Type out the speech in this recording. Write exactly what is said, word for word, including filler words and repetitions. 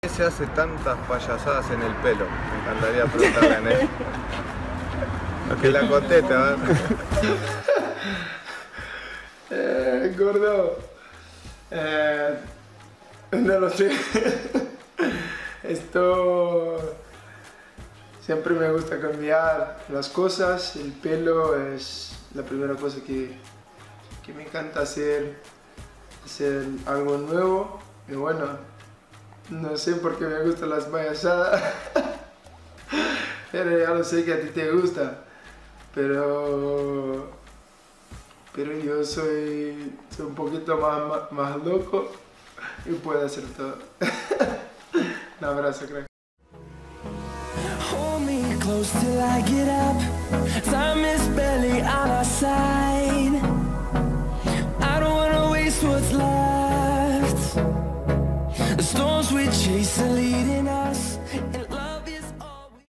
Se hace tantas payasadas en el pelo? Me encantaría preguntarle a Ney. Que la conteste, a ver. eh, gordo. Eh, no lo sé. Esto... Siempre me gusta cambiar las cosas. El pelo es la primera cosa que, que me encanta hacer. Hacer algo nuevo. Y bueno... No sé por qué me gustan las payasadas, pero ya lo sé que a ti te gusta. Pero, pero yo soy, soy un poquito más, más loco y puedo hacer todo. Un abrazo, crack. Hold me close till I get up. Time is barely on our side. I don't wanna waste what's left. The storms we chase are leading us.